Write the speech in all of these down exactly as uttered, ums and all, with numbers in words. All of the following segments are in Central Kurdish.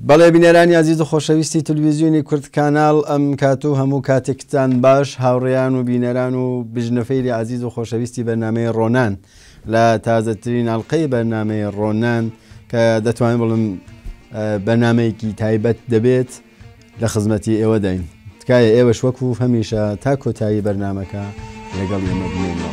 بەڵێ بینەرانی عزیز و خۆشەویستی تلڤیزیۆنی کورد کاناڵ ئەم کات و هەموو کاتێکتان باش هاوڕێیان و بینەران و بژنەفەیری عزیز و خۆشەویستی بەرنامەی ڕۆنان لە تازەترین ئەڵقەی بەرنامەی ڕۆنان کە دەتوانین بڵم بەرنامەیەکی تایبەت دەبێت لە خزمەتی ئێوە دەین تکایە ئێوەش وەکو هەمیشە تا کۆتایی بەرنامەکە لەگەڵ ئێمە بنێنەوە.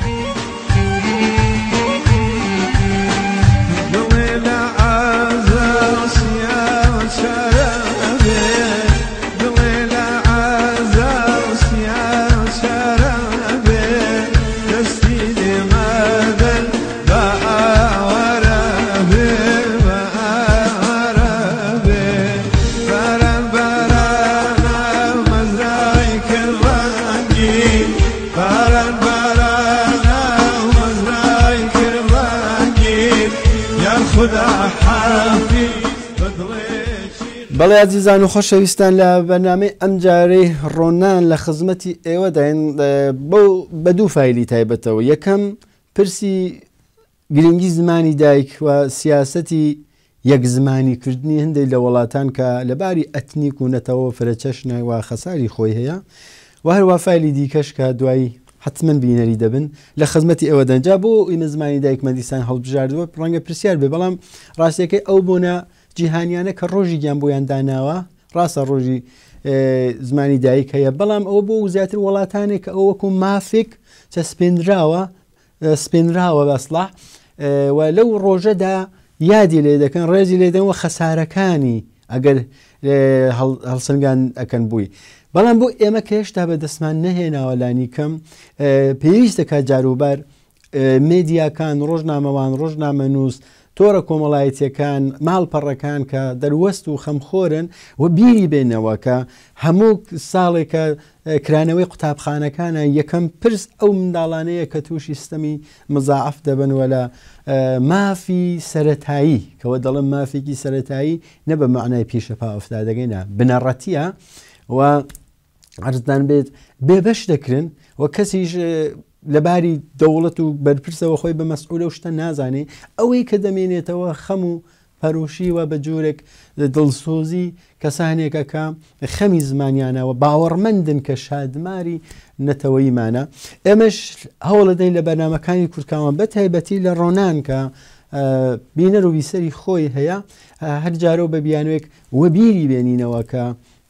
بەڵێ عزیزان و خۆشەویستان لە بەرنامەی ئەم جارەی ڕۆنان لە خزمەتی ئێوە داین بە دوو فایلی تایبەتەوە. یەکەم پرسی گرنگی زمانی دایک و سیاسەتی یەک زمانی کردنی هەندێک لە وڵاتان کە لەباری ئەتنیک و نەتەوە فرەچەشنە و خەساری خۆی هەیە و هەروە فایلی دیکەش کە دوایی حتمما بینەری دەبن لە خزمەتی ئێوە دەنجا بۆ ئینە زمانی دایک مەدیسان هەڵبژاردووە ڕەنگە پرسیار بێ بەڵام ڕاستیەکەی ئەو بوونە جیهانیانە کە ڕۆژی گیان بۆیان داناوە ڕاستە ڕۆژی زمانی دایک هەیە بەڵام ئەوە بۆ زیاتر وڵاتانێک کە ئەو وەکو مافێک چە سپێنراوە سپێنراوە بەسڵح و لەو ڕۆژەدا یادی لێ دەکەن ڕێزی لێ دەنەوە خەسارەکانی ئەگەر هەڵسەنگان ئەکەن بووی. بەڵام بۆ ئێمە کە هێشتا بە دەستمان نەهێناوە لانی کەم پێویستە کە جاروبار مێدیاکان ڕۆژنامەوان ڕۆژنامەنووس تۆرە کۆمەڵایەتیەکان ماڵپەڕەکان کە دەروەست و خەمخۆرن و بیری بێنەوە کە هەموو ساڵێکە کرانەوەی قوتابخانەکانە یەکەم پرس ئەو منداڵانەیە کە تووشی سیستەمی مزاعف دەبنوە لە مافی سەرەتایی کەوە دەڵم مافێکی سەرەتایی نە بە معنای پیشەپا ئەفتادەگەینە بنەڕەتیە و عەرزدان بێت بێبەش دەکرن و کەسیش لەباری دەوڵەت و بەرپرسەوە خۆی بە مەسئولە و شتە نازانێ ئەوەی کە دەمێنێتەوە خەم و پەرۆشی و بە جۆرێک دڵسۆزی کەسانێکەکە خەمی زمانیانەوە باوەڕمەندن کە شادماری نەتەوەیمانە. ئێمەش هەوڵەدەین لە بەرنامەکانی کورتکاوان بە تایبەتی لە ڕۆنان کە بینەر و بیسەری خۆی هەیە هەر جارە بە بیانوێک وە بیری بێنینەوە کە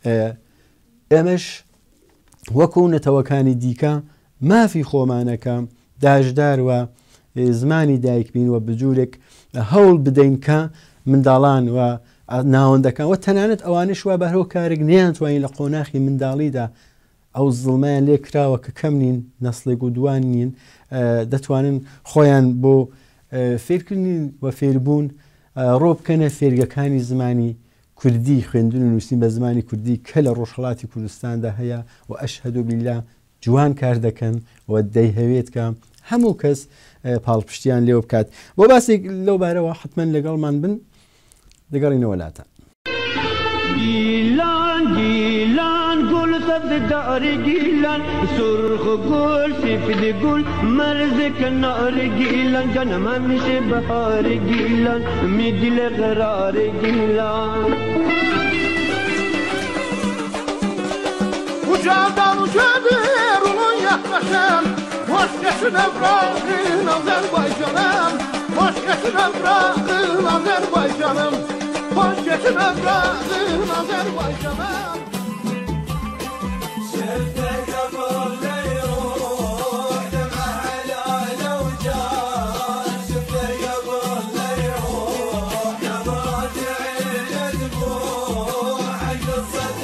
ئێمەش وەکو نەتەوەکانی دیکە مافی خۆمانەکە داژدار وە زمانی دایک بین و بجوورێک هەوڵ بدەین کە منداڵان و ناوەندەکان و تەنانەت ئەوانش وا بەرەو کارێک نیانتوانین لە قۆناخی منداڵیدا ئەو زڵمەیان لێ کراوە کە کەم نین نەسڵێک و دوان نین دەتوانن خۆیان بۆ فێرکردنی و فێربوون ڕۆ بکەنە فێرگەکانی زمانی کوردی خوێندن و نووسین بە زمانی کوردی کە لە ڕۆژهەڵاتی کوردستاندا هەیە و ئەشهەدو بیللا جوان کار دەکەن و دەیهەوێت کە هەموو کەس پاڵپشتیان لێو بکات. بۆ باسێک لەو بارەوە حتمما لەگەڵمان بن دەگەڕینەوە لاتە. گیلان گیلان گل سبز داری گیلان سرخ گل سفید گل مرز کنار گیلان جانم همیشه بهار گیلان می دل قرار گیلان Ucadan ucadır ulun yaklaşım Hoş gesin Evrağın Azerbaycanım Hoş gesin Evrağın Azerbaycanım Hoş gesin Evrağın Azerbaycanım Şevde yabalı yok Deme helal ucan Şevde yabalı yok Yabadi illet bu Hakkı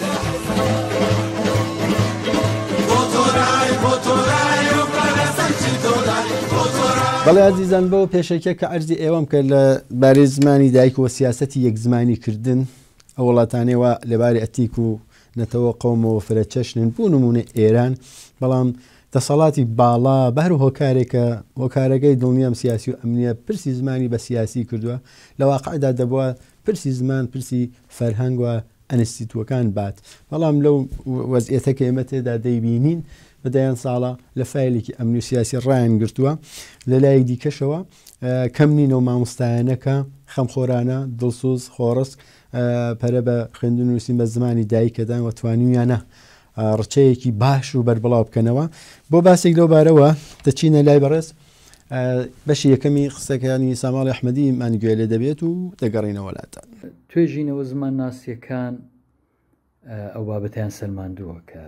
بەڵێ عزیزان بەوە پێشەکە کە ئەرزی ئێوەم کرد لە بارەی زمانی دایک و سیاسەتی یەک زمانی کردن ئەو وڵاتانەوە لەباری ئەتیک و نەتەوە قەومەوە فرەچەشنن بوو نمونە ئێران بەڵام دەسەڵاتی باڵا بەر هۆکارێکە هۆکارەکەی دڵنیام سیاسی و ئەمنیە پرسی زمانی بە سیاسی کردووە لە واقعدا دەبووە پرسی زمان پرسی فەرهەنگ و ئەنستیتوەکان بات بەڵام لەو وەزئێتە کە ئێمە تێدا دەیبینین بەدایان ساڵە لە فایلێکی ئەمنی و سیاسی ڕایان گرتووە لە لای دیکەشەوە کەم نینەوە مامۆستایانەکە خەمخۆرانە دڵسوز خۆڕست پەرە بە خوێندن و نووسین بە زمانی دایکەدان و توانیویانە ڕچەیەکی باش و بەربڵاو بکەنەوە بۆ باسێک لەو بارەوە دەچینە لای بەڕێز بەشی یەکەمی قسەکانی ساماڵی ئەحمەدی مانیگوێ لێ دەبێت و دەگەڕینەوە وڵاتان توێژینەوە زمان ناسیەکان ئەو بابەتیان سەلماندووە کە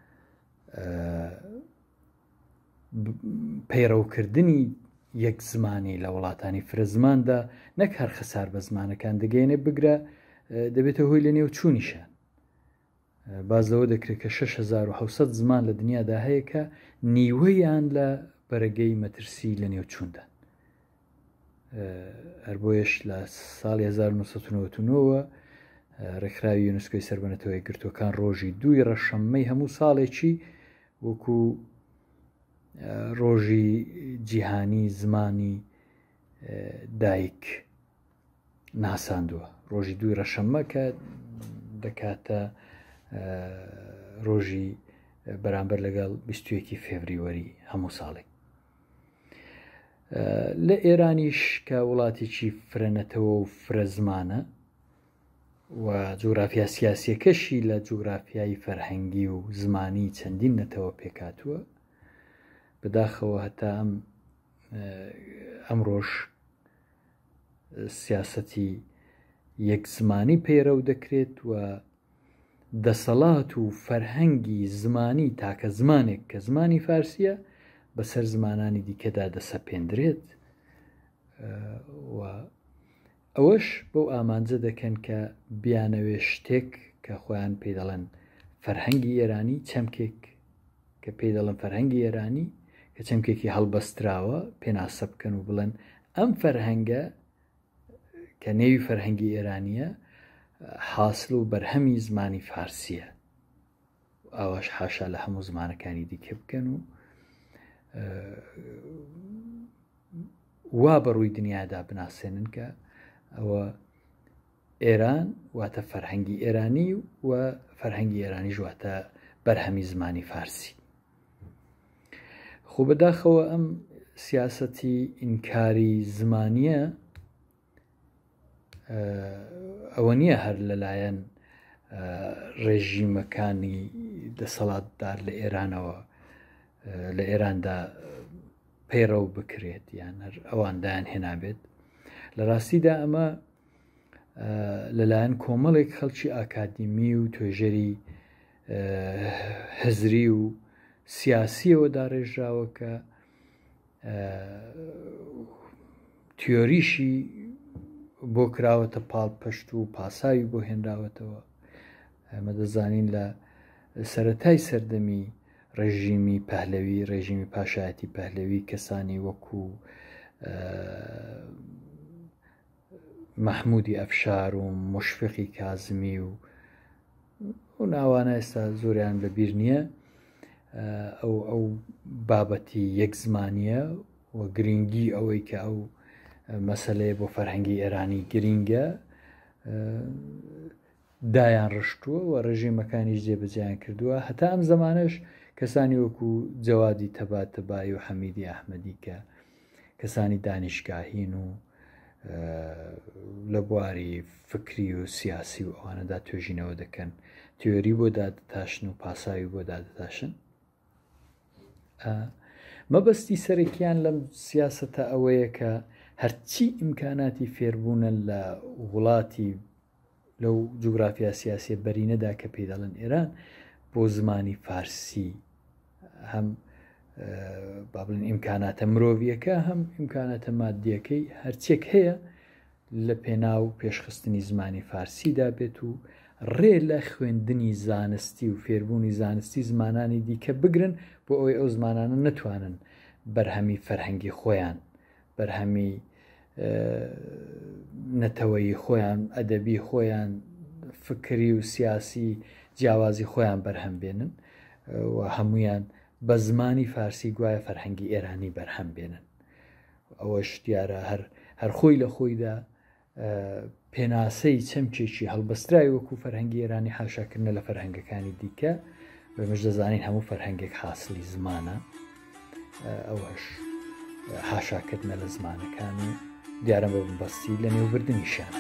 پەیڕەوکردنی یەک زمانی لە وڵاتانی فرە زماندا نەک هەر خەسار بە زمانەکان دەگەێنێ بگرە دەبێتە هۆی لە نێو چوونیشان بازەوە دەکرێت کە شش هەزار و حەوسەد زمان لە دنیادا هەیە کە نیوەیان لە بەرەگەی مەترسی لە نێو چووندا هەر بۆیش لە ساڵی هەزار و نۆسەد و نۆڤەت و نۆ ڕێکخراوی یونسکۆی سەربەنەتەوەی گرتوەکان ڕۆژی دووی ڕەشەممەی هەموو ساڵێکی وەکو ڕۆژی جیهانی زمانی دایک ناساندووە ڕۆژی دووی ڕەشەممە کە دەکاتە ڕۆژی بەرامبەر لەگەڵ بیست و یەکی فێڤریوەری هەموو ساڵێک لە ئێرانیش کە وڵاتێکی فرەنەتەوە و فرە زمانە و جوگرافیا سیاسیەکەشی لە جوگرافیایی فەرهەنگی و زمانی چەندین نەتەوە پێکاتووە بەداخەوە هەتا ئەم ئەمڕۆژ سیاسەتی یەک زمانی پەیڕەو دەکرێت و دەسەڵات و فەرهەنگی زمانی تاکە زمانێک کە زمانی فارسیە بەسەر زمانانی دیکەدا دەسەپێندرێت و ئەوەش بەو ئامانجە دەکەن کە بیانەوێ شتێک کە خۆیان پێی دەڵێن فەرهەنگی ئێرانی چەمکێک کە پێی دەڵێن فەرهەنگی ئێرانی کە چەمکێکی هەڵبەستراوە پێناسە بکەن و بڵێن ئەم فەرهەنگە کە نێوی فەرهەنگی ئێرانیە حاصل و بەرهەمی زمانی فارسیە ئەوەش حاشا لە هەموو زمانەکانی دیکە بکەن و وا بەڕووی دنیادا بناسێنن کە ئەوە ئێران واتە فەرهەنگی ئێرانی و فەرهەنگی ئێرانی ژواتە بەرهەمی زمانی فارسی خۆ بەداخەوە ئەم سیاسەتی ئینکاری زمانیە ئەوە نییە هەر لەلایەن ڕێژیمەکانی دەسەڵاتدار لە ئێرانەوە لە ئێراندا پەیڕەو بکرێت یان هەر ئەواندایان هێنابێت لە ڕاستیدا ئەمە لەلایەن کۆمەڵێک خەڵکی ئاکادمی و توێژەری هەزری و سیاسیەوە داڕێژراوە کە تیۆریشی بۆ کراوەتە پاڵپەشت و پاساوی بۆ هێنراوەتەوە ئەمە دەزانین لە سەرەتای سەردەمی ڕێژیمی پەهلەوی ڕێژیمی پاشایەتی پەهلەوی کەسانی وەکو مەحموودی ئەفشار و مشفقی کازمی و و ناوانە ئێستا زۆریان لەبیر نییە ئەو ئەو بابەتی یەک زمانیە و گرنگی ئەوەی کە ئەو مەسەلەیە بۆ فەرهەنگی ئێرانی گرینگە دایان ڕشتووە و ڕێژیمەکانیش جێبەجیان کردووە هەتا ئەم زمانەش کەسانی وەکو جەوادی تەباتەبایی و حەمیدی ئەحمەدی کە کەسانی دانیشگاهین و لە بواری فکری و سیاسی و ئەوانەدا توێژینەوە دەکەن تیۆری بۆ دادتاشن و پاساوی بۆ دادتاشن مەبەستی سەرەکیان لەم سیاسەتە ئەوەیە کە هەرچی ئیمکاناتی فێربوونە لە وڵاتی لەو جوگرافیا سیاسیە بەرینەدا کە پێی دەڵێن ئێران بۆ زمانی فارسی هەم با بڵێن ئیمکاناتە مرۆڤیەکە هەم ئیمکاناتە مادیەکەی هەرچێک هەیە لە پێناو پێشخستنی زمانی فارسیدا بێت و ڕێ لە خوێندنی زانستی و فێربوونی زانستی زمانانی دیکە بگرن بۆ ئەوەی ئەو زمانانە نەتوانن بەرهەمی فەرهەنگی خۆیان بەرهەمی نەتەوەیی خۆیان ئەدەبی خۆیان فکری و سیاسی جیاوازی خۆیان بەرهەم بێنن و هەمویان بە زمانی فارسی گوایە فەرهەنگی ئێرانی بەرهەم بێنن ئەوەش دیارە هەر هەر خۆی لە خۆیدا پێناسەی چەمکێکی هەڵبەستراوی وەکو فەرهەنگی ئێرانی حاشاکردنە لە فەرهەنگەکانی دیکە بەمەش دەزانین هەموو فەرهەنگێک حاصلی زمانە ئەوەش حاشاکردنە لە زمانەکان و دیارە بە بەستی لە نێوبردنیشانە.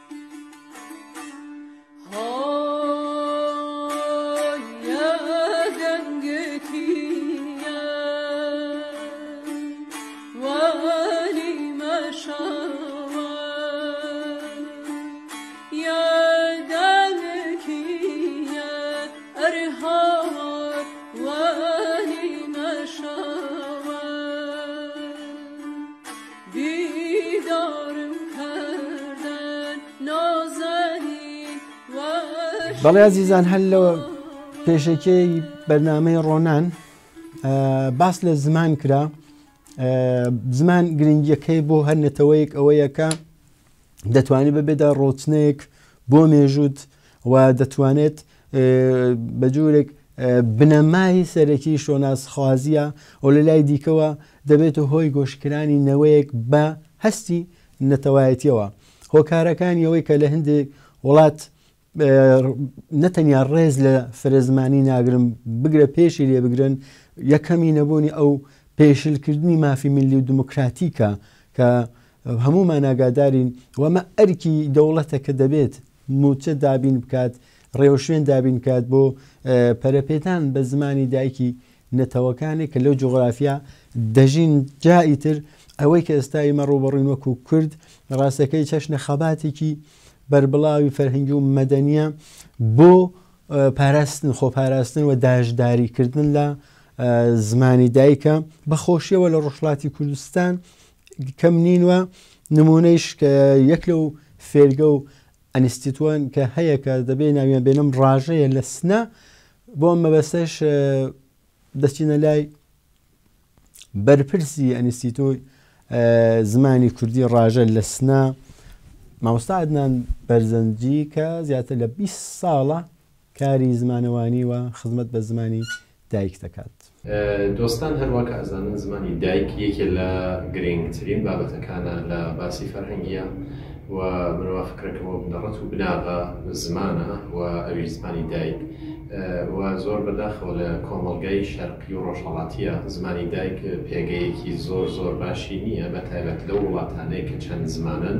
بەڵێ عزیزان هەر لە پێشەکەی بەرنامەی ڕۆنان باس لە زمان کرا. زمان گرنگیەکەی بۆ هەر نەتەوەیەک ئەوەیەکە دەتوانێت ببێتە ڕۆچنەیەک بۆ مێژووت و دەتوانێت بە جوورێک بنەمای سەرەکی شۆناسخوازیە و لە لای دیکەوە دەبێتە هۆی گۆشکرانی نەوەیەک بە هەستی نەتەوایەتیەوە. هۆکارەکانی ئەوەی کە لە هەندێک وڵات نەتەنیا ڕێز لە فرەزمانی ناگرم بگرە پێشی لێ بگرن، یەکەمی نەبوونی ئەو پێشلکردنی مافی ملی و دموکراتیکە کە هەمومان ئاگادارین وەمە ئەرکی دەوڵەتە کە دەبێت موچە دابین بکات، ڕێوشوێن دابین کات بۆ پەرەپێدان بە زمانی دایکی نەتەوەکانی کە لەو جوغرافیا دەژین. جائیتر ئەوەی کە ئێستا ئێمە ڕوبەڕووین وەکو کورد ڕاستەکەی چەشنە خەباتێکی بربڵاوی فەرهەنگی و مەدەنیە بۆ پاراستن خۆپاراستن و داژداریکردن لە زمانی دایکە بەخۆشیەوە لە ڕۆژهەڵاتی کوردستان کەم نینوە. نمونەیش کە یەک لەو فێرگە و ئەنیستیتوان کە هەیە کە دەبێت ناویان بێنم ڕاژەیە لە سنە بۆ مەبەستەش دەچینە لای بەرپرسی ئەنیستیتۆی زمانی کوردی ڕاژە لە سنە مامۆستا عەدنان بەرزەنجی کە زیاتر لە بیست ساڵە کاری زمانەوانی و خزمەت بە زمانی دایک دەکات. دۆستان هەروەک ئازانن زمانی دایک یەکێ لە گرنگترین بابەتەکانە لە باسی فەرهەنگیە و مرۆڤ فکرەکەمەوە بنەڕەت و بناغە زمانە و ئەوی زمانی دایک و زۆر بەداخەوە لە کۆمەڵگەی شەرقی و ڕۆژهەڵاتیە زمانی دایک پێگەیەکی زۆر زۆر باشی نییە بە تایبەت لەو وڵاتانەیە کە چەند زمانن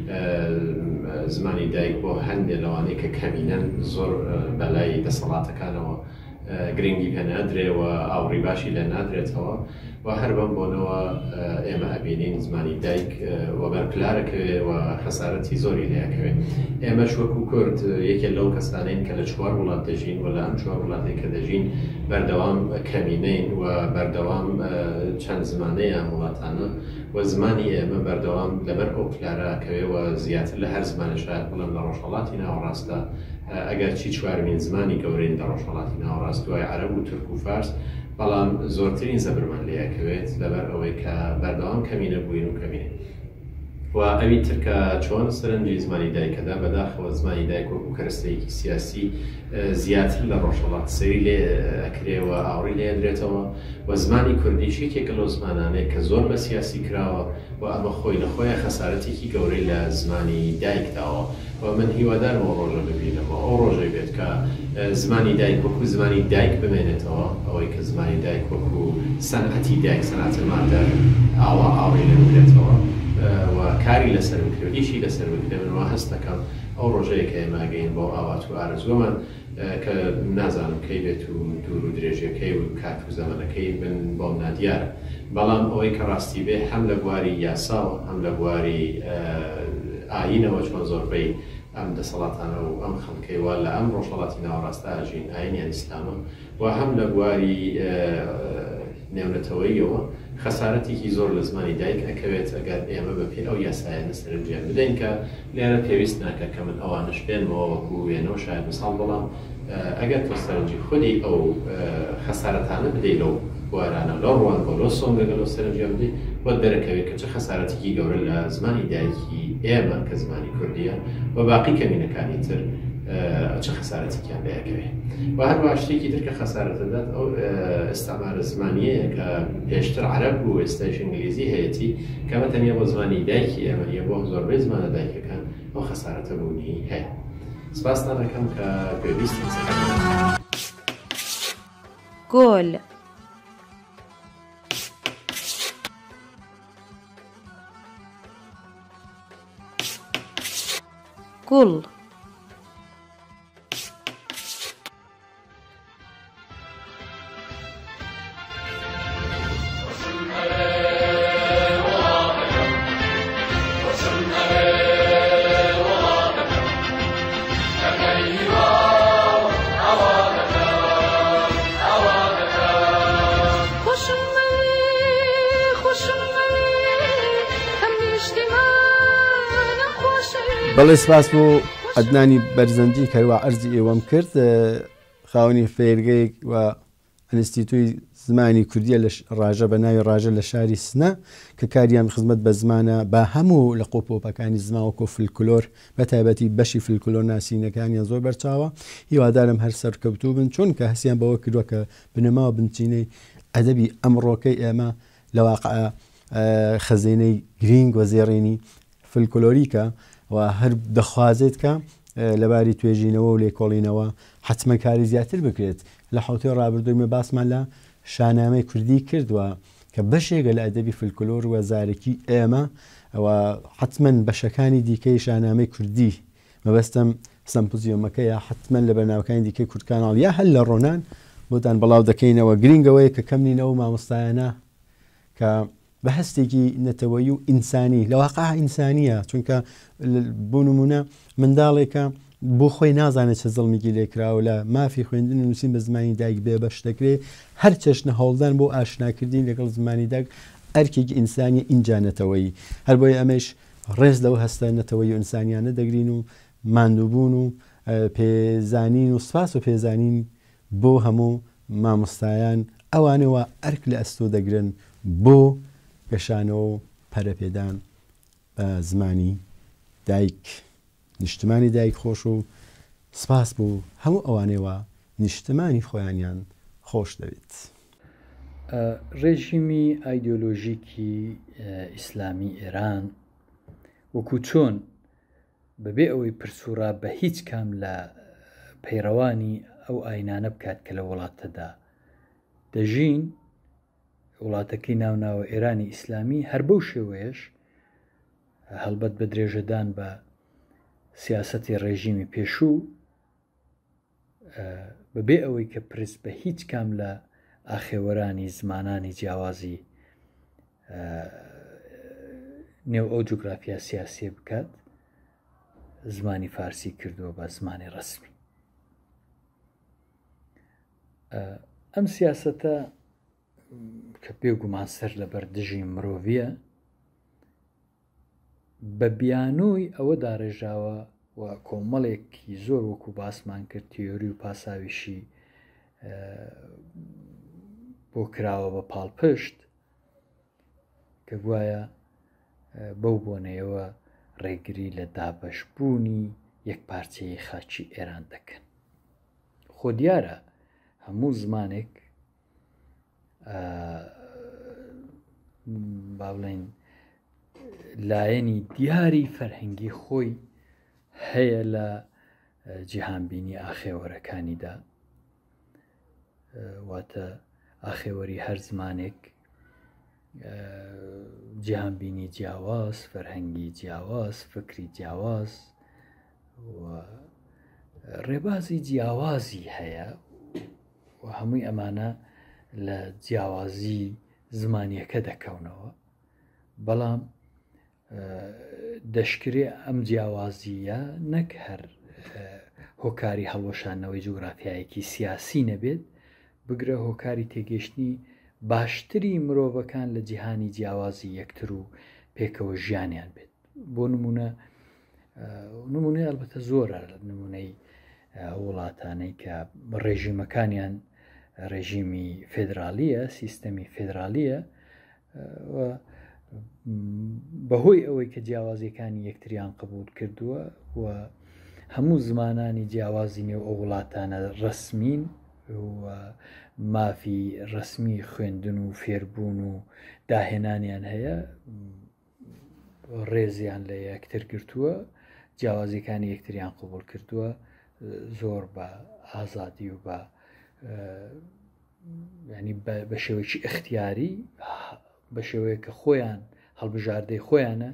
زمانی دایک بۆ هەندێک لەوانەیە کە کەمینەن زۆر بەلای دەسەڵاتەکانەوە گرنگی پێ نادرێەوە ئاوڕی باشی لە نادرێتەوە و هەر بەم بۆنەوە ئێمە ئەبینین زمانی دایک و بەرپلارەکەوێ و خەسارەتی زۆری لەیەکەوێت. ئێمە شوەکو کورد یەکێ لەو کەسانین کە لە چوار وڵات دەژین و لە ئەم چوار وڵاتی کە دەژین بەردەوام کەمینەین و بەردەوام چەند زمانەیە ئەم وڵاتانە و زمانی ئێمە بەردەوام لەبەر ئەو پلارەکەوێ و زیاتر لە هەر زمانە شاید بڵێم لە ڕۆژهەڵاتی ناوەڕاستە ئەگەر چی چوارمین زمانی گەورەین لە ڕۆژهەڵاتی ناوەڕاست دوای عەرەب و تورک و فارس، بەڵام زۆرترین زەبرمان لەیەکەوێت لەبەر ئەوەی کە بەردەوام کەمینە بووین و کەمینە و ئەوی ترکە چۆن سەرنجی زمانی دایکەدا بەداخەوە زمانی دایک وەکو کەرەستەیەکی سیاسی زیاتر لە ڕۆژهەڵات سەیری لێ ئەکرێەوە ئاوڕی لێ درێتەوە و زمانی کوردیش یەکێکە لەو زمانانەیە کە زۆر بە سیاسی کراوە و ئەمە خۆی لە خۆیان خەسارەتێکی گەورەی لە زمانی دایکداوە و من هیوادارم ئەو ڕۆژە ببینەوە ئەو ڕۆژەی بێت کە زمانی دایک وەکو زمانی دایک بمێنێتەوە ئەوەی کە زمانی دایک وەکو سەنعەتی دایک سەنعەتی مادە ئاوا ئاوڕی لێ بدرێتەوە و کاری لەسەر بکرێت ئیشی لەسەر بکرێت. منەوە هەست دەکەم ئەو ڕۆژەیە کە ئێماگەین بۆ ئاوات و ئارزووەمان کە نازانم کەی بێت و دوور و درێژەکەی و کات و زەمانەکەی بن بۆم نادیارە، بەڵام ئەوەی کە ڕاستی بێ هەم لە بواری یاساوە هەم لە بواری ئاینەوە چۆن زۆربەی ئەم دەسەڵاتانە و ئەم خەڵکەیوە لە ئەم ڕۆژهەڵاتی ناوەڕاستە ئاژین ئاینیان ئیسلامە و هەم لە بواری نێونەتەوەیەوە خەسارەتێکی زۆر لە زمانی دایک ئەکەوێت ئەگەر ئێمە بە پێ ئەو یاسایانە سەرنجیان بدەین کە لێرە پێویست ناکە کە من ئەوانش پێنەوە وەکو وێنەوە شاید مثال، بەڵام ئەگەر تۆ سەرنجی خودی ئەو خەسارەتانە بدەیت لەو بوارانە لەو ڕوان بۆ لۆ سۆم لەگەڵ لەو سەرنجیان بدەیت بۆ دەرەکەوێت کە چه خەسارەتێکی گەورە لە زمانی دایکی ئێمە کە زمانی کوردیە و باقی کەمینەکانی تر چه خەسارەتێکیان لەیەکەوێت. و هەروە شتێکی تر کە خەسارەتەدات ئەو ئێستامارە زمانیەیە کە پێشتر عەرەب بوو ئێستاش ئینگلیزی هەیەی کەمە تەنیا بۆ زمانی دایکی ئێمە یە بۆ زۆربەی زمانە دایکەکان ئەو خەسارەتە بوونی هەیە. سپاستان دەکەم کە پێویستن گۆل گوڵ بەڵێ سپاس بۆ ئەدنانی بەرزەنجی کەروە ئەرزی ئێوەم کرد خاوەنی فێرگەیەک و ئەنستیتوی زمانی کوردیە لە ڕاژە بە ناوی ڕاژە لە شاری سنە کە کاریان خزمەت بە زمانە با هەموو لە قۆپۆپەکانی زماوەکۆ فلکلۆر بە تایبەتی بەشی فلکلۆر ناسینەکانیان زۆر بەرچاوە هیوادارم هەر سەرکەوتوو بن چون کە هەسیان بەوە کردووە کە بنەماوە بنچینەی ئەدەبی ئەمڕۆکەی ئێمە لە واقع خەزینەی گرنگ و زێڕینی فلکلۆریکە و هەر دەخوازێت کە لەباری توێژینەوە و لێکۆڵینەوە حتممە کاری زیاتر بکرێت لە حوتێ ڕابردوومە باسمان لە شانامەی کوردی کردووە کە بەشێکە لە ئەدەبی فلکلۆر و زارێکی ئێمە ئەوە حتمما بەشەکانی دیکەی شانامەی کوردی مەبەستم سەمپۆزیۆمەکەیە حتمما لە بەرناوەکانی دیکەی کورتکاناڵ یا هەل لە ڕۆنان بۆتان بەڵاو دەکەینەوە گرنگەوەی کە کەم نینەوە مامۆستایانە کە بە هەستێکی نەتەوەی و ئینسانی لە واقع ئینسانیە چونکە بۆ نمونە منداڵێکە بۆ خۆی نازانێت چه زڵمیگی لێکراوە لە مافی خوێندن و نووسین بە زمانی دایک بێ بەش دەکرێت هەر چەشنە هەوڵدان بۆ ئاشناکردین لەگەڵ زمانی داک ئەرکێکی ئینسانی ئینجانەتەوەی هەر بۆی ئەمەش ڕێز لەوە هەستە نەتەوەی و ئینسانیانە دەگرین و ماندووبوون و پێزانین و سپاس و پێزانین بۆ هەموو مامۆستایان ئەوانەوە ئەرک لە ئەستۆ دەگرن بۆ گەشانەوە و پەرەپێدان بە زمانی دایک نیشتمانی دایک خۆش و سپاس بوو هەموو ئەوانەوە نیشتمانی خۆیانیان خۆش دەوێت. ڕێژیمی ئایدۆلۆژیکی ئیسلامی ئێران وەکو چۆن بەبێ ئەوەی پرسوورا بە هیچ کام لە پەیڕەوانی ئەو ئاینانە بکات کە لە وڵاتەدا دەژین وڵاتەکەی ناوناوە ئێرانی ئیسلامی هەر بەو شێوەیەش هەڵبەت بە درێژەدان بە سیاسەتی ڕێژیمی پێشوو بەبێ ئەوەی کە پرس بە هیچ کام لە ئاخێوەرانی زمانانی جیاوازی نێو ئەو جوگرافیا سیاسی بکات زمانی فارسی کردووە بە زمانی ڕسمی. ئەم سیاسەتە کە پێگومان سەر لە بەردژی مرۆڤیە بە بیانووی ئەوە داڕێژاوە و کۆمەڵێکی زۆر وەکو باسمان کرد تیۆری و پاساویشی بۆ کراوە بە پاڵپشت کە گوایە بەو بۆنەیەوە ڕێگری لە دابەشبوونی یەک پارچەی خاچی ئێران دەکەن. خۆ دیارە هەموو زمانێک با بڵێن لایەنی دیاری فەرهەنگی خۆی هەیە لە جیهانبینی ئاخێوەرەکانیدا واتە ئاخێوەری هەر زمانێک جیهانبینی جیاواز فەرهەنگی جیاواز فکری جیاواز و ڕێبازی جیاوازی هەیە و هەمووی ئەمانە لە جیاوازی زمانیەکە دەکەونەوە بەڵام دەشکرێ ئەم جیاوازیە نەک هەر هۆکاری هەڵوەشانەوەی جوگرافیایەکی سیاسی نەبێت بگرە هۆکاری تێگەشتنی باشتری مرۆڤەکان لە جیهانی جیاوازی یەکتر و پێکەوە ژیانیان بێت. بۆ نمونە نمونەی ئەلبەتە زۆرە نمونەی وڵاتانەی کە ڕێژیمەکانیان ڕێژیمی فێدرالیە سیستەمی فێدرالیە بەهۆی ئەوەی کە جیاوازیەکانی یەکتریان قبول کردووە و هەموو زمانانی جیاوازی نێو ئەو وڵاتانە ڕسمین و مافی ڕسمی خوێندن و فێربوون و داهێنانیان هەیە ڕێزیان لە یەکتر گرتووە جیاوازیەکانی یەکتریان قبول کردووە زۆر بە ئازادی و بە ینی بە شێوەیەکی اختیاری بە شێوەیە کە خۆیان هەڵبژاردەی خۆیانە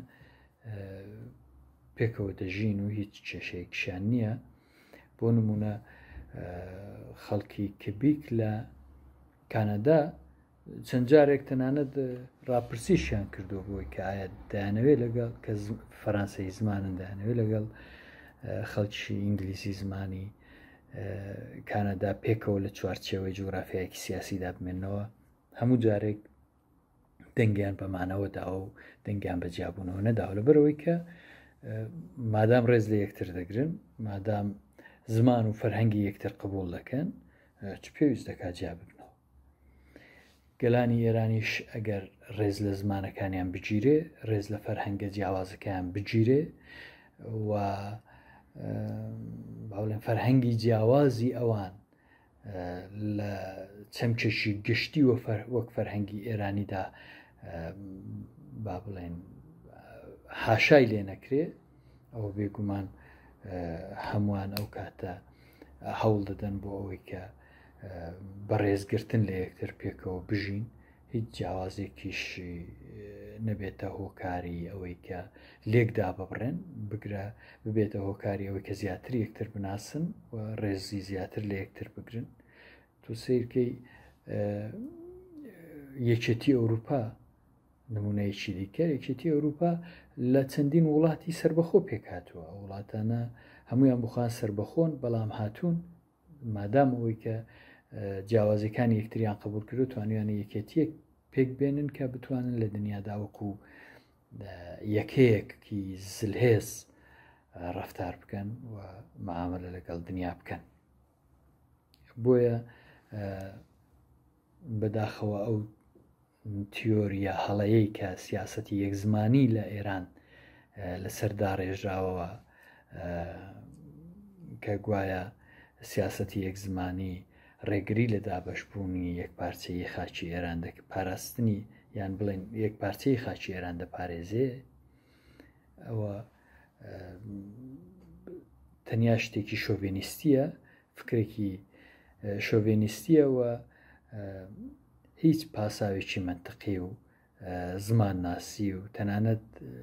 پێکەوە دەژین و هیچ کێشەیەکیشیان نییە. بۆ نمونە خەڵکی کبیک لە کانەدا چەند جارێک تەنانەت ڕاپرسیشیان کردو بۆی کە ئایا دەیانەوێت لەگەڵ کە فەرانسەی زمانن دەیانەوێت لەگەڵ خەڵکی ئینگلیسی زمانی کانەدا پێکەوە لە چوارچێوەی جوگرافیایەکی سیاسیدا بمێنەوە. هەموو جارێک دەنگیان بەمانەوە داوە و دەنگیان بە جیابوونەوە نەداوە لەبەرەوەی کە مادام ڕێز لە یەکتر دەگرن، مادام زمان و فەرهەنگی یەکتر قبول دەکەن، چ پێویست دەکات جیا ببنەوە. گەلانی ئێرانیش ئەگەر ڕێز لە زمانەکانیان بگیرێ، ڕێز لە فەرهەنگە جیاوازەکەیان بگیرێ و باڵێن فەرهەنگی جیاوازی ئەوان لە چەمکێکی گشتی وەک فەرهەنگی ئێرانیدا با بڵێن هاشای لێ نەکرێ، ئەوە بێگومان هەمووان ئەو کاتە هەوڵ دەدەن بۆ ئەوەی کە بەڕێزگرتن لە یەکتر پێکەوە بژین، هیچ جیاوازێکیش نەبێتە هۆکاری ئەوەی کە لێکدا ببڕێن، بگرە ببێتە هۆکاری ئەوەی کە زیاتر یەکتر بناسن و ڕێزی زیاتر لە یەکتر بگرن. تو سیرکەی یەکێتی ئەوروپا نمونەیەکی دیکە، یەکێتی ئەوروپا لە چەندین وڵاتی سربەخۆ پێکاتوە. ئەو وڵاتانە هەمویان بخوان سربەخۆن، بەڵام هاتوون مادام ئەوەی کە جیاوازەکانی یەکتریان قبول کرد و توانیانە یەکێتیەک پێک بێنن کە بتوانن لە دنیادا وەکو یەکەیەکی زلهێز ڕەفتار بکەن و مەعاملە لەگەڵ دنیا بکەن. بۆیە بەداخەوە ئەو تیۆریە هەڵەیەی کە سیاسەتی یەکزمانی لە ئێران لەسەردا ڕێژراوەوە کە گوایە سیاسەتی یەکزمانی ڕێگری لە دابەشبوونی یەکپارچەی خاچی ئێران دەکە پاراستنی یان بڵێن یەکپارچەی خاچی ئێران دەپارێزێ، ئەوە تەنیا شتێکی شۆڤێنیستیە، فکرێکی شۆڤێنیستیەوە، هیچ پاساوێکی منطقی و زمان ناسی و تەنانەت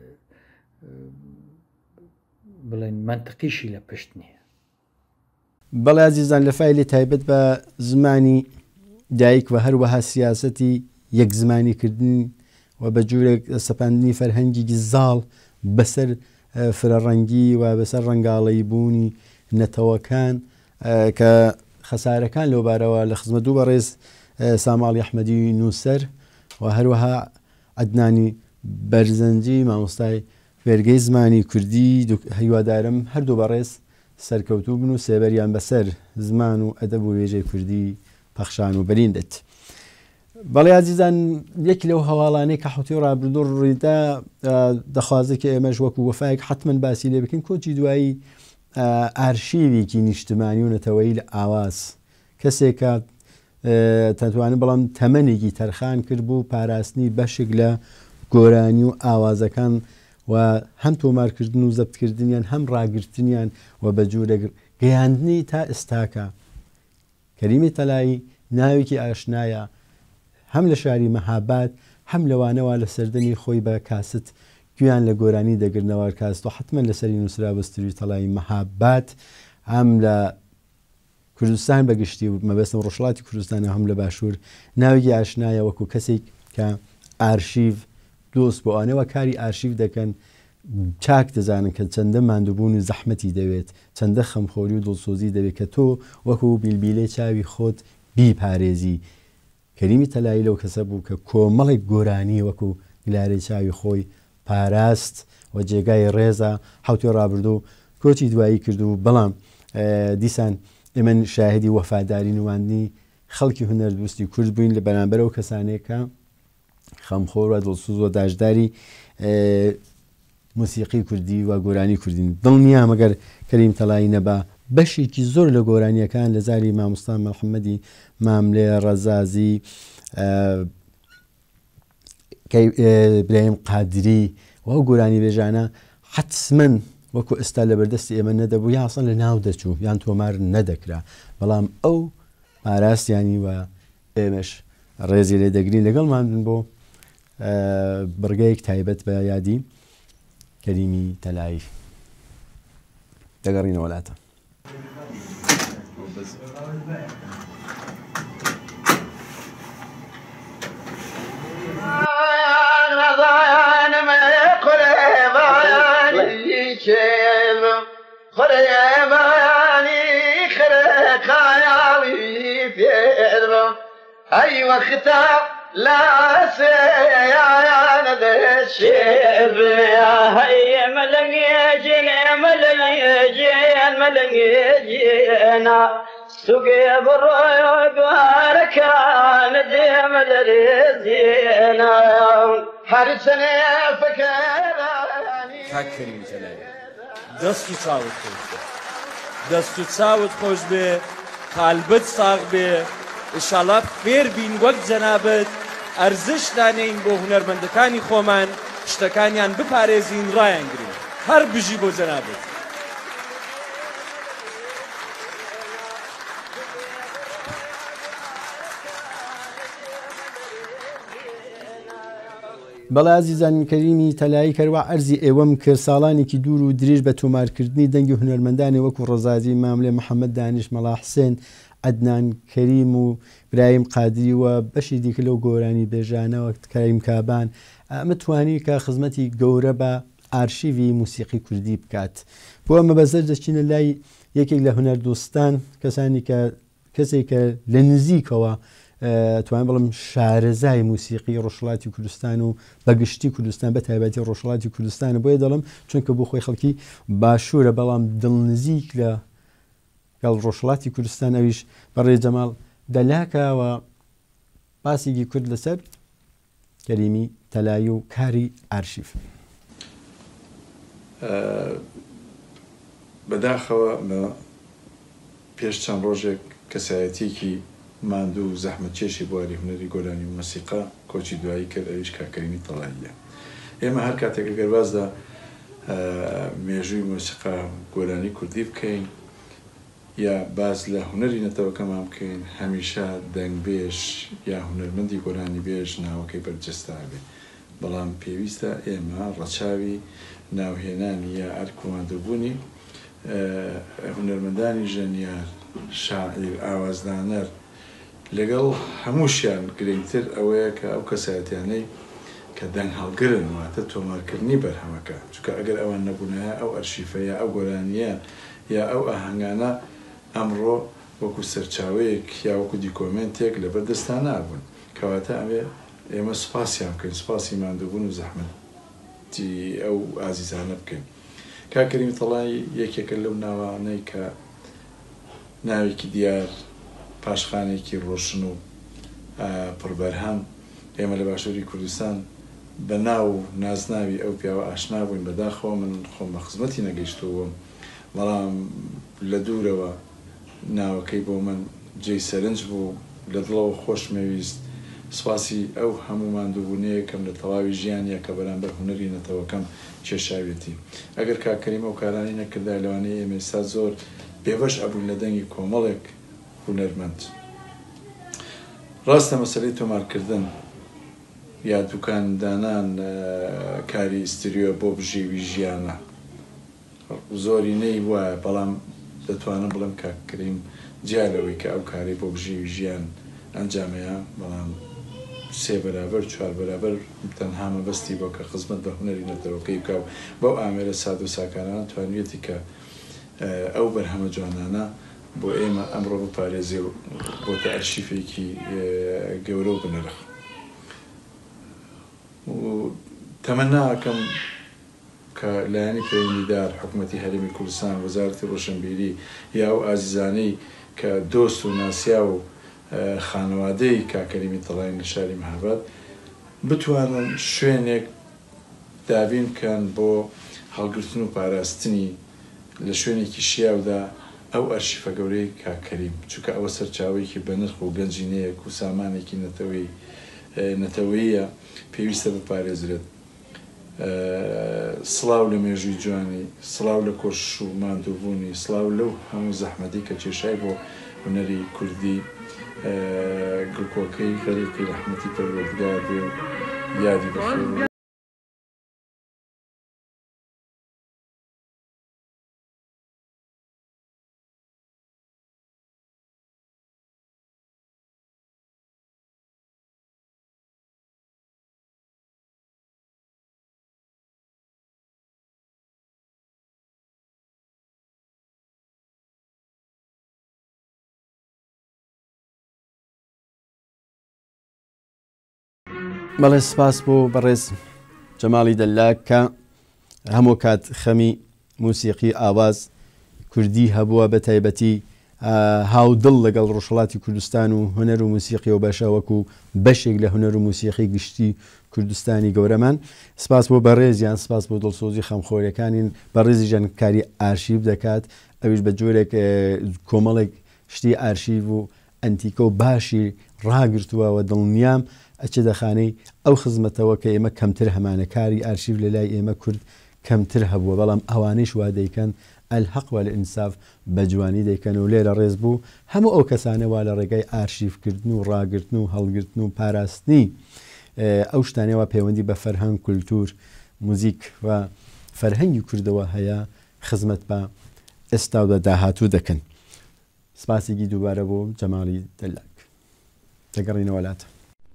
بڵێن منطقیشی لە پشت نییە. بەڵێ عزیزان لە فایلی تایبەت بە زمانی دایک و هەروەها سیاسەتی یەک زمانیکردن و بە جوورێک سەپاندنی فەرهەنگی زاڵ بەسەر فرەڕەنگی و بەسەر ڕەنگاڵەی بوونی نەتەوەکان کە خەسارەکان لەوبارەوە لە خزمەت دوو بەڕێز ساماڵی ئەحمەدی نووسەر و هەروەها عەدنانی بەرزەنجی مامۆستای وێرگەی زمانی کوردی هیوادارم هەردوو بەڕێز سەرکەوتوو بن و سێبەریان بەسەر زمان و ئەدەب و وێژەی کوردی پەخشان و بەریندێت. بەڵێ عزیزان یەکی لەو هەواڵانەی کە حوتی ڕابردوو ڕوویدا دەخوازە کە ئێمەش وەکو وەفایەک حتمەن باسی لێ بکەین کۆچی دوایی ئارشیوێکی نیشتمانی و نەتەوەیی لە ئاواز کەسێکە تەتوانێت بەڵام تەمەنێکی تەرخان کرد بوو پاراستنی بەشێک لە گۆرانی و ئاوازەکان و هەم تۆمارکردن و زەبتکردنیان هەم ڕاگررتنیان و بە جوورە گەیاندنی تا ئێستاکە. کەریمی تەلایی ناوێکی ئاشنایە هەم لە شاری مەهاباد هەم لەوانەوە لە سەردەمی خۆی بە کاست گویان لە گۆرانی دەگرنەوە کاست و حتمما لەسەری نووسرا بەستوری تەڵایی مەهاباد هەم لە کوردستان بەگشتی و مەبەستم ڕۆژهەڵاتی کوردستانە هەم لە باشوور ناوێکی ئاشنایە وەکو کەسێک کە ئارشیڤ دۆست بۆ ئەوانەوە کاری ئارشیڤ دەکەن چاک دەزانن کە چەندە ماندووبوون و زەحمەتی دەوێت چەندە خەمخۆری و دڵسۆزی دەوێت کە تۆ وەکو بیلبیلەی چاوی خۆت بیپارێزی. کەریمی تەلایی لەو کەسە بوو کە کۆمەڵێک گۆرانی وەکو گلارەی چاوی خۆی پاراست و جێگای ڕێزە حوتی ڕابردوو کۆچی دوایی کردو. بەڵام دیسان ئێمە شاهدی وەفاداری نواندنی خەڵکی هونەردوستی کورد بووین لە بەرامبەر ئەو کەسانەیەکە خەمخۆر و دڵسوز و داژداری موسیقی کوردی و گۆرانی کوردین. دڵنیا مەگەر کەریم تەلایی نەبا بەشێکی زۆر لە گۆرانیەکان لە زاری مامۆستا محەممەدی ماملێ ڕەزازی برایم قادری و ئەو گۆرانی بێژانە حتممەن وەکو ئێستا لە بەردەستی ئێمە نەدەبوو یاسن لە ناو دەچوو یان تۆمار نەدەکرا بەڵام ئەو پاراستیانی وە ئێمەش ڕێزی لێ دەگرین لەگەڵمان بن بۆ بڕگەیەک تایبەت بە یادی کەریمی تەلایی دەگەڕینە وڵاتە. أي وقتا لا سيانا الشيب يا هي ملنجين ملنجين ملنجينا سوقي بالرؤيا باركان ديم الرزينا حرسني فكراني كاكريم تلاي دستو تاوت خوش بي دستو تاوت خوش بي قلبت صاغ بي ئینشاڵڵا فێر بین وەک جەنابەت ئەرزش دانەین بۆ هونەرمەندەکانی خۆمان شتەکانیان بپارێزین ڕایانگرین هەر بژی بۆ جەنابەت. بەڵێ عەزیزان کەریمی تەلایی کەروە ئەرزی ئێوەم کرد ساڵانێکی دوور و درێژ بە تۆمارکردنی دەنگی هونەرمەندانی وەکو ڕەزازی ماملێ محەممەد دانیش مەڵا حسێن عەدنان کەریم و برایم قادری و بەشی دیکە لەو گۆرانی بێژانەوە کەریم کابان متوانی کە خزمەتی گەورە بە ئارشیڤی موسیقی کوردی بکات بۆ ئەمە بەزەر دەچینە لای یەکێک لە هونەردۆستان کەسانی کە کەسێک کە لە نزیکەوە توانین بڵم شارەزای موسیقی ڕۆژهەڵاتی کوردستان و بەگشتی کوردستان بە تایبەتی ڕۆژهەڵاتی کوردستانە بۆیە دەڵم چونکە بۆ خۆی خەڵکی باشوورە بەڵام دڵنزیک لە گەڵ ڕۆژهەڵاتی کوردستان ئەویش بەڕێ جەماڵ دەلاکەوە باسێکی کورد لەسەر کەریمی تەلایی و کاری ئارشیف. بەداخەوە بە پێش چەند ڕۆژێک کەسایەتێکی ماندوو و زەحمەتکێشی بواری هونەری گۆرانی و مەسیقا کۆچی دوایی کرد ئەویش کاکەریمی تەڵاییە. ئێمە هەر کاتێک گەربازدا مێژووی مۆسیقا گۆرانی کوردی بکەین یا باز لە هونەری نەتەوەکەمان بکەین هەمیشە دەنگبێژ یا هونەرمەندی گۆرانی بێژ ناوەکەی بەرجەستا بێ بەڵام پێویستە ئێمە ڕەچاوی ناوهێنانی یا ئەرکوماندەبوونی هونەرمەندانی ژەنیار شاعیر ئاوازدانەر لەگەڵ هەمووشیان گرنگتر ئەوەیە کە ئەو کەسایەتیانەی کە دەنگ هەڵگرن واتە تۆمارکردنی بەرهەمەکە چونکە ئەگەر ئەوان نەبوونایە ئەو ئەرشیفەیە ئەو گۆرانیە یا ئەو ئاهەنگانە ئەمڕۆ وەکو سەرچاوەیەک یا وەکو دیکۆمنتێک لە بەردەستان نابوون کەواتە ئەوێ ئێمە سوپاسیان بکەین سوپاسی ماندووبوون و زەحمەتی ئەو ئازیزانە بکەین. کاکەریمی تەڵایی یەکێکە لەو ناوانەی کە ناوێکی دیار پاشخانێکی ڕۆشن و پڕبەرهەم ئێمە لە باشووری کوردستان بە ناو نازناوی ئەو پیاوە ئاشنا بووین بەداخەوە من خۆم بە خزمەتی نەگەیشتووەم بەڵام لە دوورەوە ناوەکەی بۆ من جێی سەرنج بوو لە دڵەوە خۆشمەویست سواسی ئەو هەموو ماندووبوونەیەکەم لە تەواوی ژیانە کە بەرامبەر هونەری نەتەوەکەم کێشاوێتی ئەگەر کاکەریمە و کارانی نەکردا لەوانەیە ئێمە ئێستا زۆر بێبەش ئەبوون لە دەنگی کۆمەڵێک هونەرمەند. ڕاستە مەسەلەی تۆمارکردن یا دوکاندانان کاری ئیستریۆ بۆ بژێوی ژیانە زۆری نەی وایە بەڵام دەتوانم بڵم کاکەریم جیالەوەی کە ئەو کاری بۆ بژێوی ژیان ئەنجامەیە بەڵام سێ بەرابەر چوار بەرابەر تەنها مەبەستی بۆ کە خزمەت بە هونەری نەتەوەکەی بکە و بەو ئامێرە ساد و ساکارانە توانوێتی کە ئەو بەرهەمە جوانانە بۆ ئێمە ئەمڕۆ بپارێزێ و بۆتە ئەرشیفێکی گەورە و بنرخ. تەمەناکەم کە لایەنی پەیوەندیدار حکوومەتی هەرێمی کوردستان وەزارەتی ڕۆشنبیری یا ئەو ئازیزانەی کە دۆست و ناسیا و خانەوادەی کاکەریمی تەڵایی لە شاری مەهاباد بتوانن شوێنێک دابین بکەن بۆ هەڵگرتن و پاراستنی لە شوێنێکی شیاودا ئەو ئەرشیفە گەورەی کاکەریم چونکە ئەوە سەرچاوەیەکی بەنرخ و گەنجینەیەک و سامانێکی نەتەوەی نەتەوەییە پێویستە بپارێزرێت. سڵاو لە مێژووی جوانی، سڵاو لە کۆش و ماندووبوونی، سڵاو لەو هەموو زەحمەتی کە کێشای بۆ هونەری کوردی گڵکۆکەی غەریقی ڕەحمەتی پەروەردگار بێ و یادی بخێن. بەڵێ سپاس بۆ بەڕێز جەماڵی دەلاک کە هەموو کات خەمی موسیقی ئاواز کوردی هەبووە بە تایبەتی هاودڵ لەگەڵ ڕۆژهەڵاتی کوردستان و هونەر و موسیقی و بەشە وەکو بەشێک لە هونەر و موسیقی گشتی کوردستانی گەورەمان. سپاس بۆ بەڕێزیان، سپاس بۆ دڵسۆزی خەمخۆریەکانین. بەڕێزی ژەن کاری ئارشیف دەکات، ئەویش بە جۆرێک کۆمەڵێک شتی ئارشیف و ئەنتیکە و باشی ڕاگرتووە و دڵنیام ئەچێ دەخانەی ئەو خزمەتەوە کە ئێمە کەمتر هەمانەکاری ئارشیف لە لای ئێمە کورد کەمتر هەبووە، بەڵام ئەوانەیش وا دەیکەن ئەلحەق وە لە ئینساف بە جوانی دەیکەن و لێرە ڕێز بوو هەموو ئەو کەسانە وا لە ڕێگای ئارشیفکردن و ڕاگرتن و هەڵگرتن و پاراستنی ئەو شتانەوە پەیوەندی بە فەرهەنگ، کولتور، موزیک و فەرهەنگی کوردەوە هەیە خزمەت بە ئێستا و داهاتوو دەکەن. سپاسێکی دووبارە بۆ جەماڵی دەلاک. دەگەڕینەوە وڵاتە.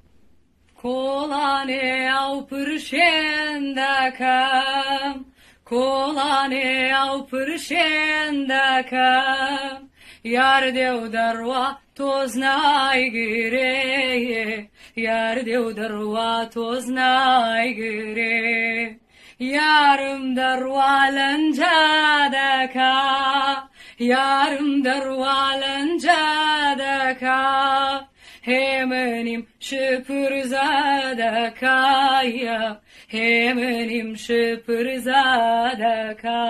کۆڵانێ ئەو پرشێن دەکەم، کۆڵانێ ئەو پرشێن دەکەم، یار دێ و دەڕوا تۆز نایگرێ، یار دێ و دەڕوا تۆز نایگرێ، یارم دەڕوا لەنجا دەکا، یارم دەڕوا لەنجا دەکا، هێمنیم شپر زادەکایە، هێمنیم شپر زادەکا،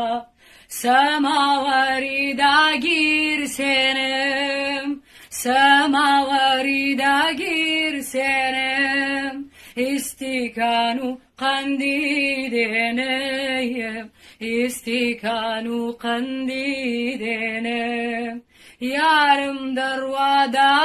سەماوەری داگیر سێنم، سەماوەری داگیر سێنم، ئیستیکان و قەندی دێنەیەم، ئیستیکان و قەندی دێنم، یارم دەڕوا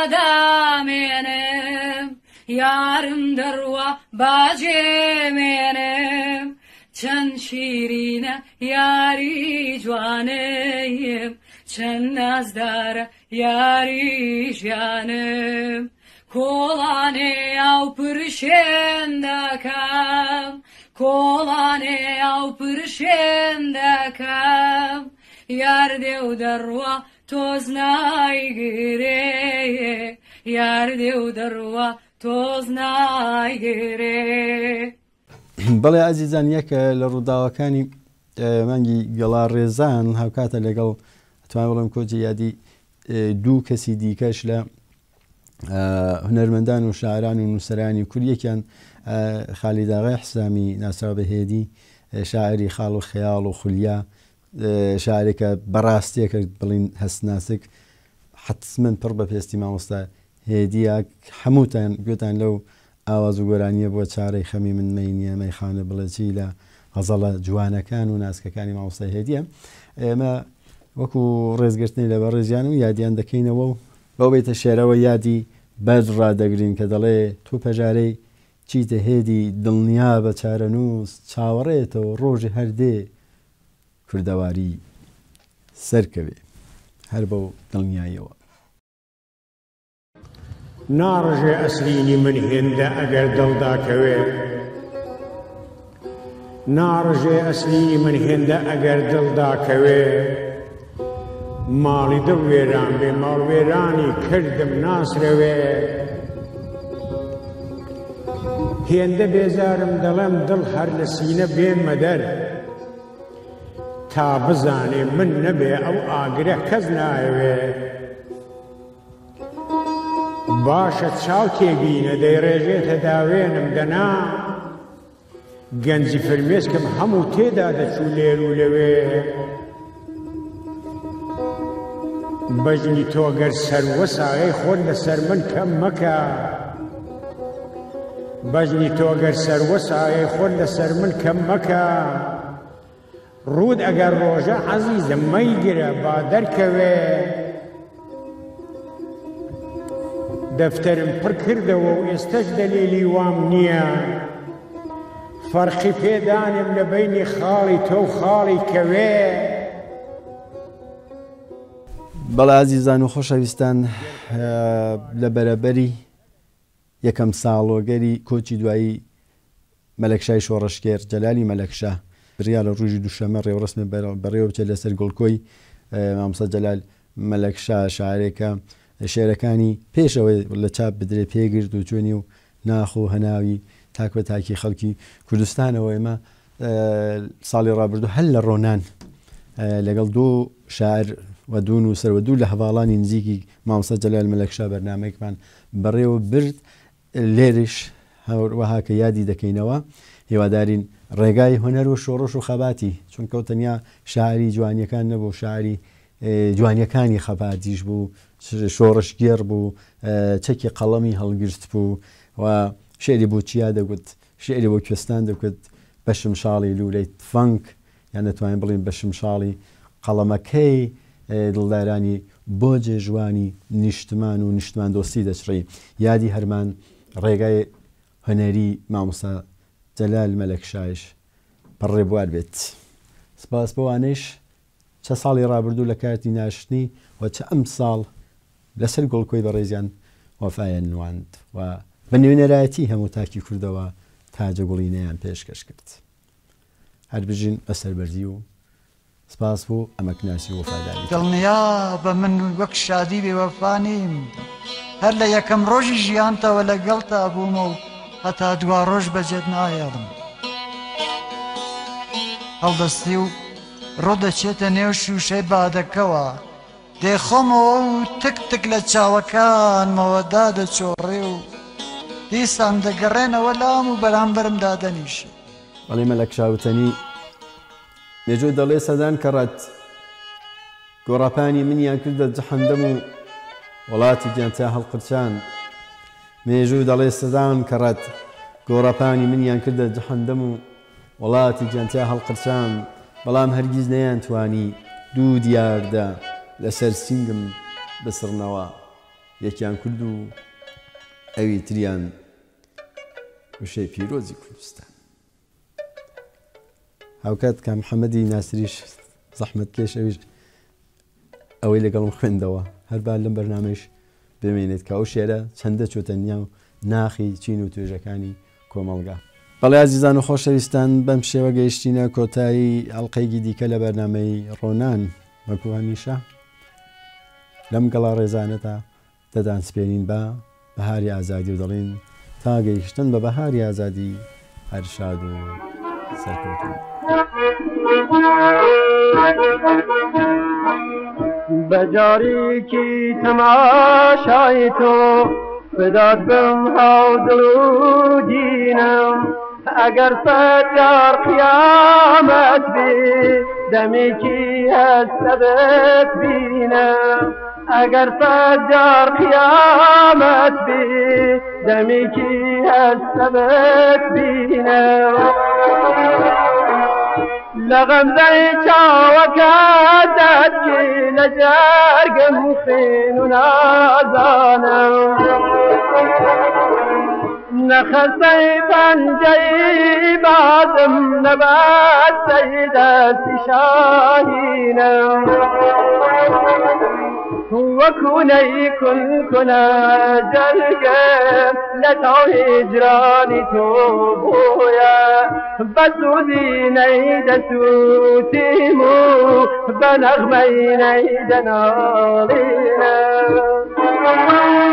دادامێنم، یارم دەڕوا باجێمێنم، چەند شیرینە یاری جوانەیەم، چەند نازدارە یاری ژیانم، کۆڵانێ ئەو پرشێن دەکەم، کۆڵانێ ئەو پرشێن دەکەم، یار دێ و دەڕوا تۆز نایگرێ، یار دێ و دەڕوا تۆز نایگرێ. بەڵێ ئازیزان، یەکە لە ڕووداوەکانی مانگی گەڵا ڕێزان هاوکاتە لەگەڵ توان بڵم کۆچی یادی دوو کەسی دیکەش لە هونەرمەندان و شاعران و نووسەرانی کوردیەکیان خالیداغای حسامی ناسراو بە هێدی، شاعری خاڵ و خەیاڵ و خولیا، شاعرێکە بەڕاستیەکە بڵین هەستناسک، حتممە پڕ بە پێستی مامۆستا هێدیە. هەمووتان گوێتان لەو ئاواز و گۆرانیە بۆ چارەی خەمی من مەینیە مەیخانە بڵێکی لە غەزەڵە جوانەکان و ناسکەکانی مامۆستا هێدیە. ئێمە وەکو ڕێزگرتنی لە بەڕێزیان و یادیان دەکەینەوە و بەو بێتە شێرەوە یادی بەر ڕدەگرین کە دەڵێ تو پەژارەی چیتە هێدی دڵنیا بە چارەنووس، چاوەڕێتەوە ڕۆژی هەردێ کوردەواری سەرکەوێ هەر بەو دڵنیاییەوە. ناڕژێ ئەسرینی من هێندە ئەگەر دڵداکەوێ، ناڕژێ ئەسرینی من هێندە ئەگەر دڵداکەوێ، ماڵی دڵ وێران بێ ماڵوێرانی کردم ناسرەوێ، هێندە بێزارم دەڵێم دڵ هەر لە سینە بێمە دەر، تا بزانێ من نەبێ ئەو ئاگرە کەس نایەوێ، باشە چاو تێبینە دەیڕێژێتە داوێنم دەنا، گەنجی فرمێسکم هەموو تێدا دەچوو لێر و لەوێ، بەژنی تۆگەر سەروە ساغەی خۆت لەسەر من کەم مەکە، بەجنی تۆگەر سەروەسایە خۆت لەسەر من کەم مەکە ڕوود ئەگەر ڕۆژە عەزیزم مەیگرە با دەرکەوێ دەفتەرم پڕ کردەوە و ئێستەش دەلیلی وام نییە فەرقی پێدانم لە بەینی خاڵی تۆ و خاڵی کەوێ. بەڵێ ئازیزان و خۆشەویستان لە بەرەبەری یەکەم ساڵۆگەری کۆچی دوایی مەلەکشای شۆڕەشکێر جەلالی مەلەکشا بریا لە ڕۆژی دووشەمە ڕێوەڕسمە بەڕێوە بچێت لەسەر گۆڵکۆی مامۆستا جەلال مەلەکشا شاعرێکە شێرەکانی پێشەوەی لە چاپ بدرێ پێگرت و چۆنی و ناخ و هەناوی تاک بە تاکی خەڵکی کوردستانەوە ئێمە ساڵی ڕابردوو هەل لە ڕۆنان لەگەڵ دوو شاعر و دوو نووسەر و دوو لە هەواڵانی نزیکی مامۆستا جەلال مەلەکشا بەرنامەیەکمان بەڕێوە برد لێرش هەروەها کە یادی دەکەینەوە هێوادارین ڕێگای هۆنەر و شۆڕش و خەباتی چونکە تەنیا شاعری جوانیەکان نەبوو شاعری جوانیەکانی خەباتیش بوو شۆڕشگێر بوو چەکی قەڵەمی هەڵگرت بوو و شێری بۆ چیا دەگوت شێری بۆ کوێستان دەکوت بەشم شاڵی لولەی فەنک یان دەتوانین بڵین بەشم شاڵی قەڵەمەکەی دڵدارانی بۆ جێژوانی نیشتمان و نیشتمان دۆستی دەچڕی یادی هەرمان ڕێگای هەنەری مامۆستا جەلال مەلەکشایش پڕێ بوار بێت. سپاس بەوانەیش چە ساڵی ڕابردوو لە کاتی ناشتنی و چە ئەم ساڵ لەسەر گۆڵکۆی بەڕێزیان وەفایان نواند و بە نوێنەرایەتی هەموو تاکی کوردەوە تاجە گوڵینەیان پێشکەش کرد. هەر بژین بەسەر بەرزی و سپاس بۆ ئەمەکناسی وەفاداری دڵنیا بە من وەک شادی بێوەفانیم هەر لە یەکەم ڕۆژی ژیانتەوە لەگەڵتا بوومە و هەتا دوا ڕۆژ بەجێت نایەڵم هەڵدەستی و ڕۆ دەچێتە نێو شوشەی بادەکەوە دێخۆمەوە و تک تک لە چاوەکانمەوە دادەچۆڕێ و دیسان دەگەڕێنەوە لام و بەرامبەرم دادەنیشێ. بەڵێ مەلەکشاوتەنی نێجۆی دەڵێ سەدان کەڕەت گۆڕاپانی منیان کردە جەحەندەم و وڵاتی گیانتا هەڵقرچان مێژوو دەڵێ سەدان کەڕەت گۆڕاپانی منیان کردە جەحەندەم و وڵاتی گیانتا هەڵقرچان بەڵام هەرگیز نەیان توانی دوو دیاردا لەسەر سینگم بسڕنەوە یەکیان کرد و ئەوی تریان وشەی پیرۆزی کوردستان. هاوکات کە محەممەدی ناسریش زەحمەت کێش ئەویش ئەوەی لەگەڵم خوێندەوە هەربار لەم بەرنامەش بمێنێت کە ئەو شێرە چەندە چۆتە نیا و ناخی چین و توێژەکانی کۆمەڵگا. بەڵێ عزیزان و خۆشەویستان بەم شێوە گەیشتینە کۆتایی ئەڵلقەیەکی دیکە لە بەرنامەی ڕۆنان وەکو هەمیشە لەم گەڵا ڕێزانەتە دەدان سپێنین بە بەهاری ئازادی و دەڵێن تا گەیشتن بە بەهاری ئازادی هەر شاد و سەرکەوتن. بەجارێکی تەماشای تۆ فدات بم هەڵدڵ و دینم ئەگەر سەرجار قیامەت بێ دەمێکی هەستەبت بینم ئەگەر سەرجار قیامەت بێ دەمێکی هەستەبت بینم لە غەمزەی چاوەکەت دەتکێ لە جەرگم خوێن و نازانم نەخەسەی پەنجەی بازم نەبەستەی دەستی شاهینم وەکوونەی کون کونە جەرگم لە تاو هیجرانی تۆ بۆیە بەسوودی نەیدەسووتیم و بە نەغمەی نەیدەناڵینە